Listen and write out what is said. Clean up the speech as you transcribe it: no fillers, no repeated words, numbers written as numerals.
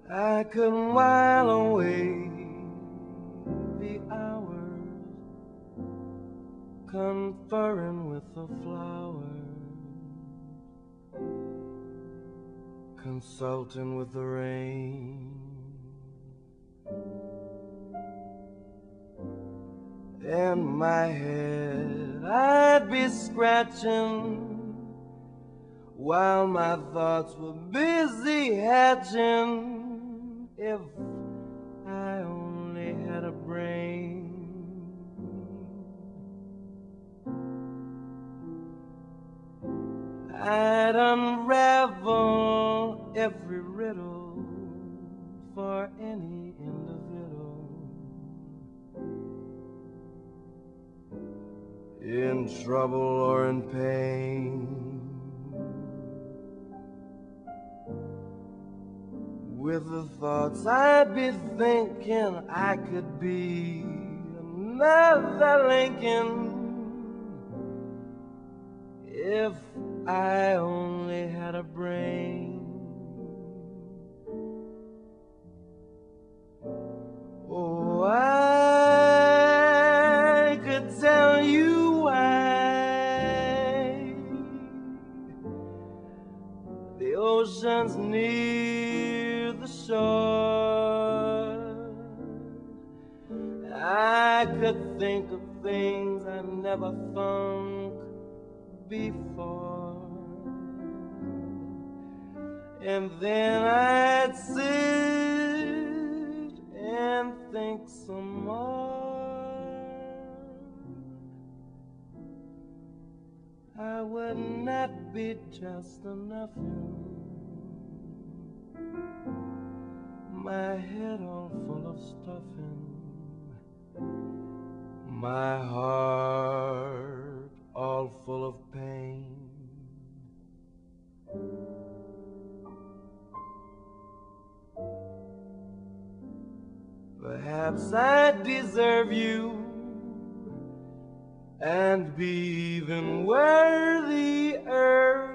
I could while away the hours, conferring with the flowers, consulting with the rain. In my head I'd be scratching while my thoughts were busy hatching. If I only had a brain, I'd unravel every riddle for any individual in trouble or in pain. With the thoughts I'd be thinking I could be another Lincoln if I only had a brain. Oh, I could tell you why the ocean's near the shore. I could think of things I never thunk before, and then I'd sit and think some more. I would not be just a nothing, my head all full of stuffing, my heart all full of pain. Perhaps I deserve you and be even worthier